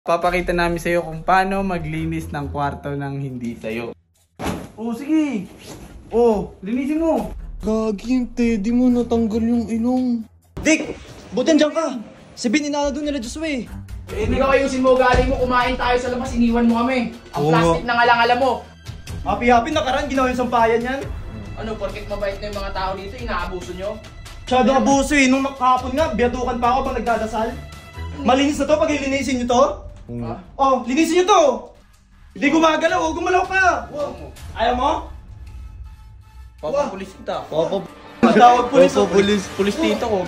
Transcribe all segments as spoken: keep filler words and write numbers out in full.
Papakita namin sa'yo kung paano maglinis ng kwarto ng hindi sa'yo. Oh, sige. Oh, linisin mo. Gagi yung Teddy mo, natanggal yung ilong. Dick! Buti dyan ka! Si Ben inala doon nila Josué. Eh, hindi ka ayusin mo galing mo, kumain tayo sa labas, iniwan mo kami. Ang Oo. plastic na ngalang-alam mo. Happy-happy nakaraan, ginawa yung sampayan yan. Ano, porket mabait na yung mga tao dito, inaabuso nyo? Masyado abuso eh, nung kahapon nga, biyatukan pa ako pag nagdadasal. Malinis na to pag ilinisin nyo to? Ha? Oh, linisin nyo to! Hindi gumagalaw, oh, gumalaw ka! Ayaw mo? Papapulis kita. Papa, Tawag pulis. Papa Pulis. Pulis dito ko.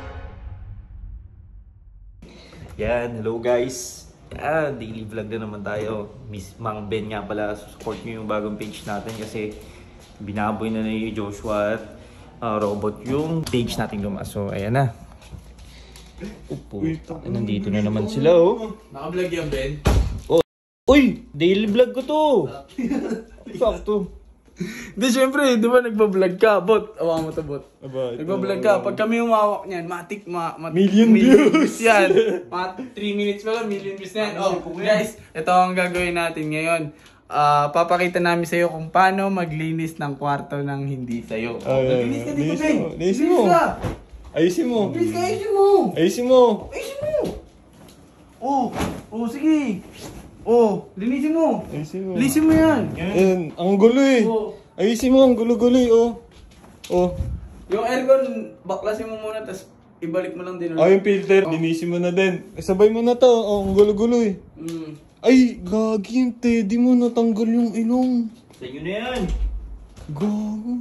Yan, hello guys. Yan, daily vlog na naman tayo. Miss Mang Ben nga pala, support nyo yung bagong page natin kasi binaboy na na yung Joshua at uh, Robot yung page natin gumas. So, ayan na. Upo. Nandito na naman sila, oh. Naka-vlog yan, Ben. Uy! Daily vlog ko to! Sakto. Hindi, syempre, di ba nagbablog ka? Bot, awa mo to, bot. Aba, Nagbablog ka. Pag kami umawak niyan, matik, ma, ma Million views. yan. Mga three minutes pa lang, million views na yan. Oh, guys, ito ang gagawin natin ngayon. Ah, papakita namin sa'yo kung paano maglinis ng kwarto ng hindi sa'yo. Maglinis ka dito, Ben. Linisin mo. ka. Ayusin mo. Maglinis ka, ayusin mo. Ayusin mo. Ayusin mo. Oh, oh, sige. Oh, linisin mo. Ayusin mo. Linisin mo yan. Ayan, ang gulo eh. Oh. Ayusin mo, ang gulo-gulo eh, oh. Oh. Yung aircon, baklasin mo muna, tapos ibalik mo lang din. Oh, yung filter, linisin mo na din. Sabay mo na to, oh, ang gulo-gulo eh. Mm. Ay, gagi yung Teddy mo, natanggal yung ilong. Sa inyo na yan. Gago.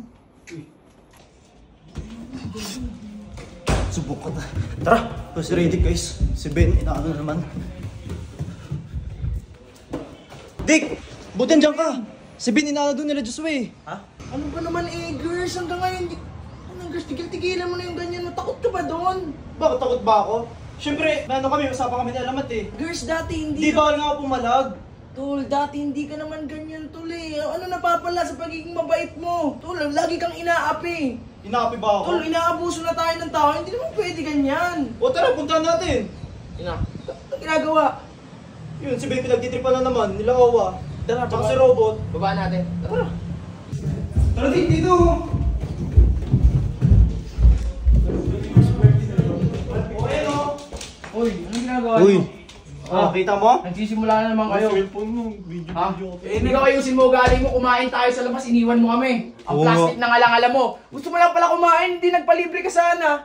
Subok ka na. Tara, was ready guys. Si Ben, inaano na naman. Dick! Buti dyan ka! Si Ben inala doon nila Josué. Ha? Ano ba naman eh, girls, hanggang ngayon, di... Ano, girls, tigil-tigilan mo na yung ganyan mo. Takot ka ba doon? Bakit takot ba ako? Siyempre, ano kami, usapan kami ni Alamat eh. Girls, dati hindi Di ba nga ako pumalag? Tol, dati hindi ka naman ganyan, tol eh. Ano napapala sa pagiging mabait mo? Tol, lagi kang inaapi. Inaapi ba ako? Tol, inaabuso na tayo ng tao. Hindi naman pwede ganyan. O tara, puntahan natin. Ina, ano ginagawa? Yun, si Ben pinagtitripan na naman, nila Owa. Tara, Tsaka baba. si Robot. Baba natin. Tara. Tara din dito! O, ayan o. Uy, anong ginagawa Uy. mo? Ah, kita mo? Nagsisimula na naman kayo. Cellphone mo, video, Ha? video. Eh, hindi ka ayusin mo galing mo, kumain tayo sa labas, iniwan mo kami. Ang Oo plastic na ngalang-alam mo. Gusto mo lang pala kumain, hindi nagpalibre ka sana.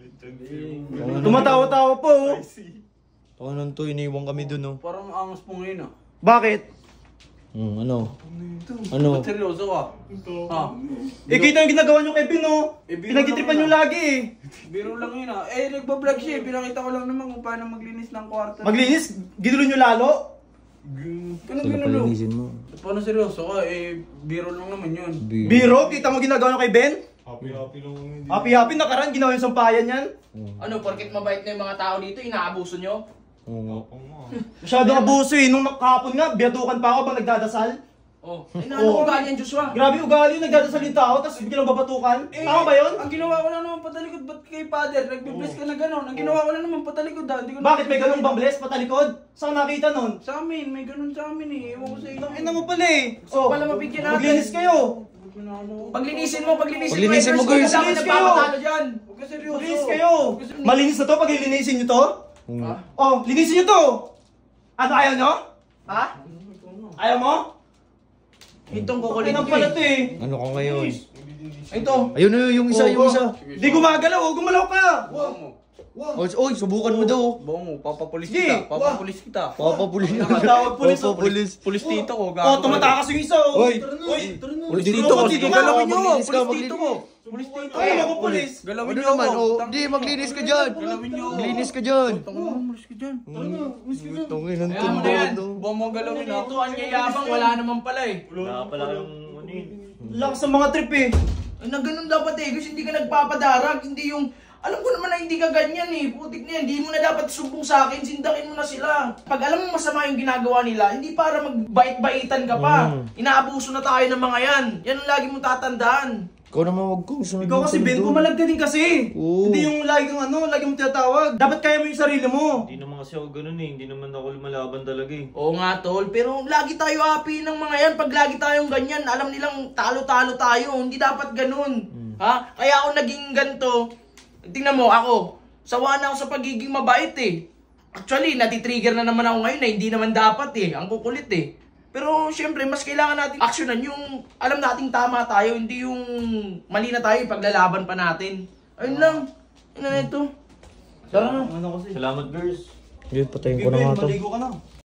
Tumatawa-tawa po. oh. Ano to, iniwan kami dun, oh. Parang angas po ngayon ah. Bakit? Hmm, ano? Ano? Ba't seryoso ka? Ha? Eh, kita yung ginagawa nyo kay Ben oh. Eh, biro Pinagtitripan lang nyo yun, lagi eh. Biro lang yun ah. Eh, nagbablog siya eh. Pinakita ko lang naman kung paano maglinis ng kwarto. Maglinis, ginulo nyo lalo. Ano Sila ginulo? palinisin mo. Paano seryoso ka? Eh, biro lang naman yun. Biro, kita mo ginagawa nyo kay Ben? Happy-happy lang kami. Happy-happy nakaraan, ginawa yung sampayan yan. Ano, porket mabait na yung mga tao dito, inaabuso nyo? Oo nga. Masyado abuso eh, nung kahapon nga, biyatukan pa ako pag nagdadasal. Oh, eh, naano ko ganyan, Joshua? Grabe ugali yung nagdadasal yung tao, tapos biglang babatukan. Eh, Tama ba yun? Ang ginawa ko lang naman patalikod, ba't kay father? Nagbe-bless ka na gano'n. Ang ginawa ko lang naman patalikod ah. Hindi ko Bakit may ganung bang bless patalikod? Saan nakita nun? Sa amin, may ganun sa amin eh. Ewan ko sa inyo. Ang ina mo pala eh. Oh, pala mabigyan natin. maglinis kayo. Paglinisin mo, paglinisin, Paglinisin mo, mo, girls. Dapat Paglinisin kayo. nagpapatalo dyan. Huwag ka seryoso. Maglinis kayo. Malinis na to pag ilinisin nyo to? Ha? Oh, linisin nyo to. Ano, ayaw nyo? Ha? Ayaw mo? Itong Kukulit kukulit ng ko pala eh. to eh. Ano ka ngayon? Ito. Ayun na yung isa, yung isa. Di gumagalaw, oh, gumalaw ka. Bawa mo. Oy, oy, subukan mo daw. Bawa mo. Papapulis Sige. kita. Papapulis kita. Papa Pulis. Tawag pulis, oh. Papa Pulis. Pulis dito ko. Oh, tumatakas yung isa oh. Oy. Uy. Pulis Dito dito ko. Dito Sige, ka, galawin nyo. maglinis ka, Pulis dito ko. Pulis dito. Ay, ako pulis. Galawin Ano nyo naman, ako. oh. Tang- Hindi, maglinis ka dyan. Galawin nyo. Maglinis ka dyan. Tangin mo, malis ka dyan. Tungin ang Ayan mo na yan. tundo. Bawa mo galawin ha. Ito, ang yayabang, wala naman pala eh. Wala pala yung ano eh. Lakas sa mga trip eh. Ay, na ganun dapat eh, kasi hindi ka nagpapadarag, hindi yung... Alam ko naman na hindi ka ganyan eh, putik na yan, hindi mo na dapat sumbong sa akin, sindakin mo na sila. Pag alam mo masama yung ginagawa nila, hindi para magbait-baitan ka pa. Inaabuso na tayo ng mga yan. Yan ang lagi mong tatandaan. Ikaw naman wag kong sunod. Ikaw kasi, Ben, kumalag ka din kasi. Oo. Hindi yung lagi kang ano, lagi mong tinatawag. Dapat kaya mo yung sarili mo. Hindi naman kasi ako ganun eh. Hindi naman ako lumalaban talaga eh. Oo nga, tol. Pero lagi tayo happy ng mga yan. Pag lagi tayong ganyan, alam nilang talo-talo tayo. Hindi dapat ganun. Ha? Kaya ako naging ganito. Tingnan mo, ako. Sawa na ako sa pagiging mabait eh. Actually, natitrigger na naman ako ngayon na hindi naman dapat eh. Ang kukulit eh. Pero syempre, mas kailangan natin aksyonan yung alam nating tama tayo, hindi yung mali na tayo, paglalaban pa natin. Ayun lang. Ano na ito? Tara na. Ano kasi? Salamat girls. Yun, patayin Okay, ko na Ben, nga to. maligo ka na.